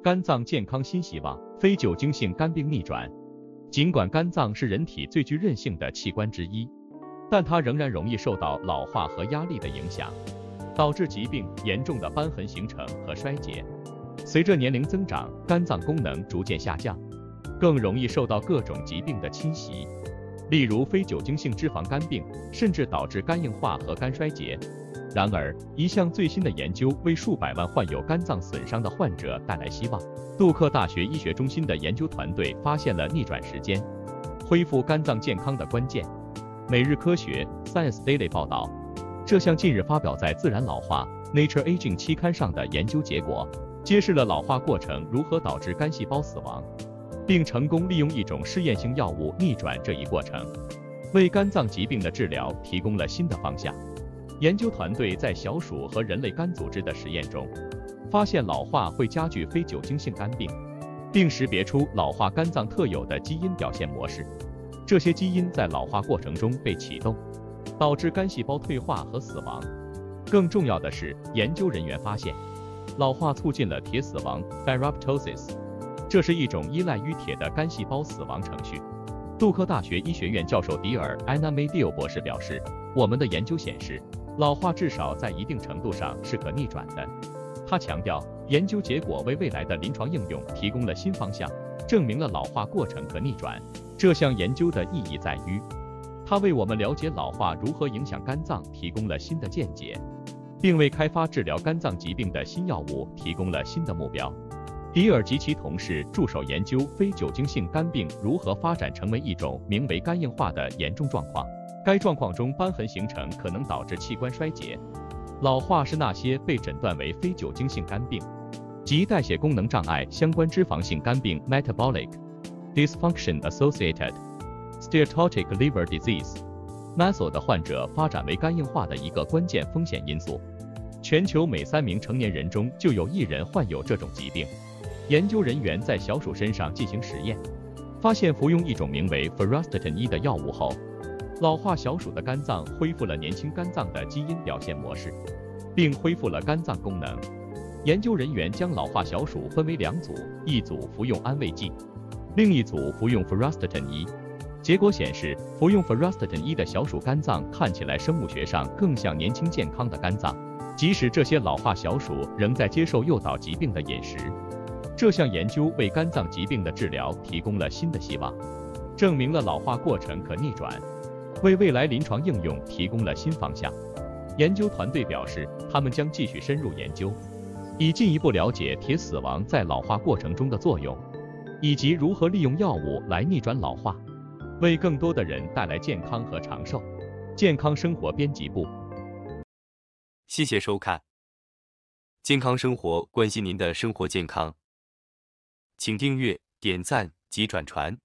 肝脏健康新希望，非酒精性肝病逆转。尽管肝脏是人体最具韧性的器官之一，但它仍然容易受到老化和压力的影响，导致疾病严重的瘢痕形成和衰竭。随着年龄增长，肝脏功能逐渐下降，更容易受到各种疾病的侵袭，例如非酒精性脂肪肝病，甚至导致肝硬化和肝衰竭。然而，一项最新的研究为数百万患有肝脏损伤的患者带来希望。杜克大学医学中心的研究团队发现了逆转时间，恢复肝脏健康的关键。每日科学 Science Daily 报道，这项近日发表在《自然老化》Nature Aging 期刊上的研究结果，揭示了老化过程如何导致肝细胞死亡，并成功利用一种试验性药物逆转这一过程，为肝脏疾病的治疗提供了新的方向。研究团队在小鼠和人类肝组织的实验中，发现老化会加剧非酒精性肝病，并识别出老化肝脏特有的基因表现模式。这些基因在老化过程中被启动，导致肝细胞退化和死亡。更重要的是，研究人员发现，老化促进了铁死亡 （ferroptosis）， 这是一种依赖于铁的肝细胞死亡程序。杜克大学医学院教授迪尔·安娜梅蒂欧博士表示，我们的研究显示，老化至少在一定程度上是可逆转的。他强调，研究结果为未来的临床应用提供了新方向，证明了老化过程可逆转。这项研究的意义在于，它为我们了解老化如何影响肝脏提供了新的见解，并为开发治疗肝脏疾病的新药物提供了新的目标。迪尔及其同事助手研究非酒精性肝病如何发展成为一种名为肝硬化的严重状况。该状况中瘢痕形成可能导致器官衰竭。老化是那些被诊断为非酒精性肝病及代谢功能障碍相关脂肪性肝病 （metabolic dysfunction associated steatotic liver disease） 的患者发展为肝硬化的一个关键风险因素。全球每3名成年人中就有1人患有这种疾病。研究人员在小鼠身上进行实验，发现服用一种名为 Ferrostatin E 的药物后，老化小鼠的肝脏恢复了年轻肝脏的基因表现模式，并恢复了肝脏功能。研究人员将老化小鼠分为2组，一组服用安慰剂，另一组服用 Ferrostatin E。结果显示，服用 Ferrostatin E 的小鼠肝脏看起来生物学上更像年轻健康的肝脏，即使这些老化小鼠仍在接受诱导疾病的饮食。这项研究为肝脏疾病的治疗提供了新的希望，证明了老化过程可逆转，为未来临床应用提供了新方向。研究团队表示，他们将继续深入研究，以进一步了解铁死亡在老化过程中的作用，以及如何利用药物来逆转老化，为更多的人带来健康和长寿。健康生活编辑部。 谢谢收看健康生活，关心您的生活健康，请订阅、点赞及转传。